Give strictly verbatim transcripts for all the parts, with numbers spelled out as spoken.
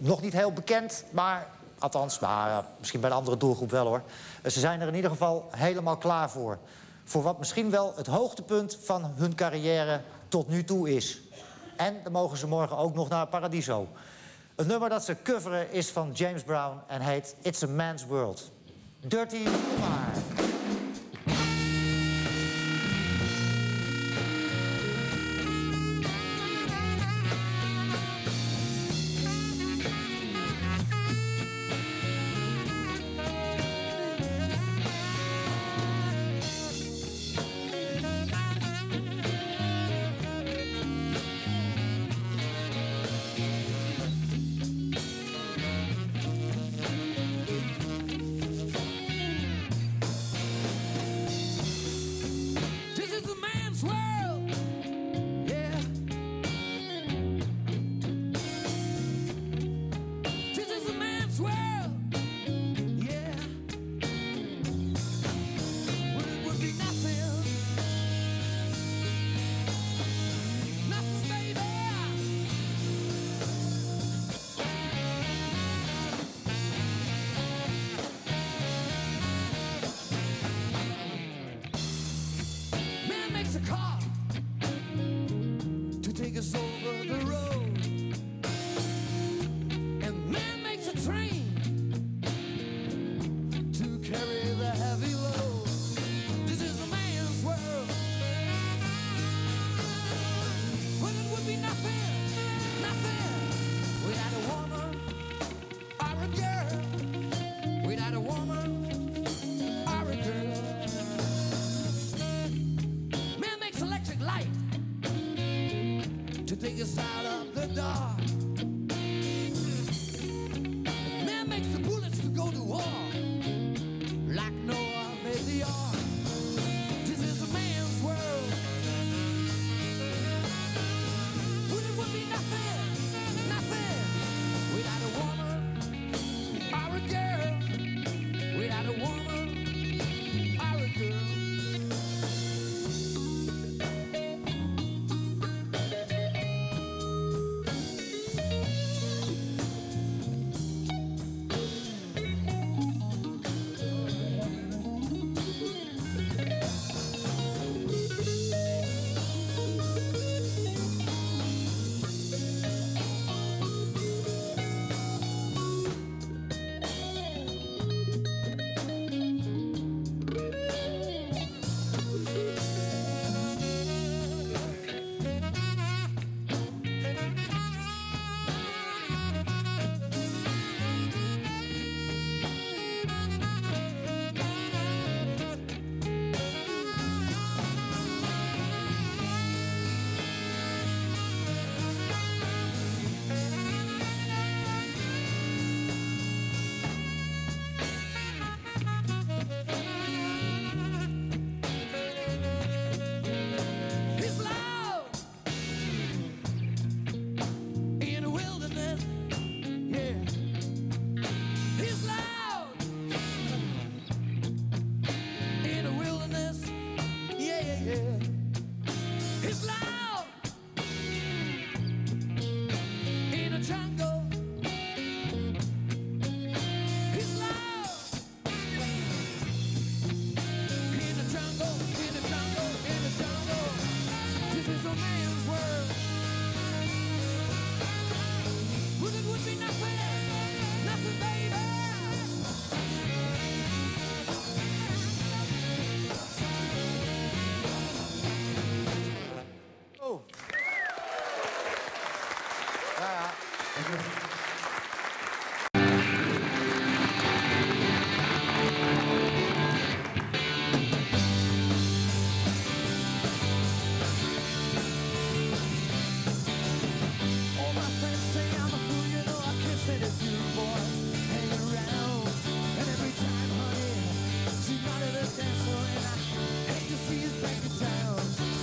nog niet heel bekend, maar althans, nou, misschien bij een andere doelgroep wel hoor. Ze zijn er in ieder geval helemaal klaar voor. Voor wat misschien wel het hoogtepunt van hun carrière tot nu toe is. En dan mogen ze morgen ook nog naar Paradiso. Het nummer dat ze coveren is van James Brown en heet It's a Man's World. Dirty Kumar.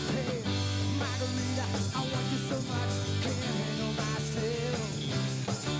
Margarita, I want you so much, can't handle myself.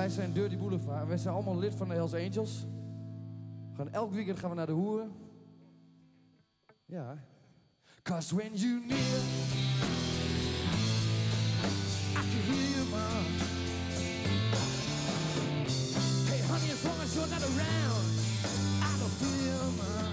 wij zijn Dirty Boulevard. Wij zijn allemaal lid van de Hells Angels. We gaan elk weekend gaan we naar de hoeren. Ja. Cause when you near, I can hear you, man. Hey honey, as long as you're not around, I don't feel, man.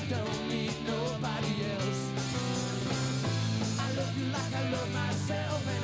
Like I love myself.